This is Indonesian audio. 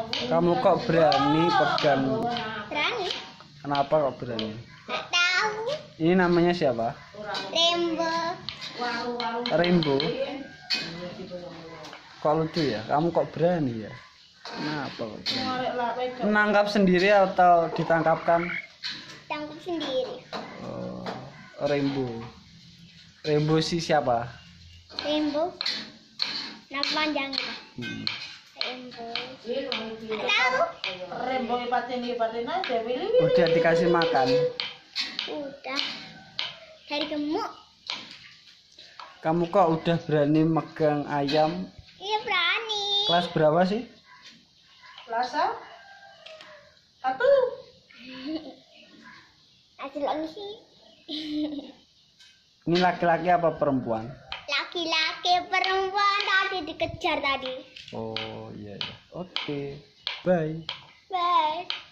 Kamu kok berani pegang? Berani? Kenapa kok berani? Nggak tahu. Ini namanya siapa? Rainbow. Rainbow. Kok lucu ya? Kamu kok berani ya? Kenapa kok berani? Menangkap sendiri atau ditangkapkan? Tangkap sendiri. Oh, Rainbow. Rainbow si siapa? Rainbow. Nama panjangnya. Rainbow. Nggak tahu. Udah dikasih makan. Udah. Dari gemuk. Kamu kok udah berani megang ayam? Iya berani. Kelas berapa sih? Kelas 1. Hasil lagi sih. Ini laki-laki apa perempuan? Laki-laki perempuan tadi dikejar tadi. Oh iya, iya. Oke. Bye. Bye.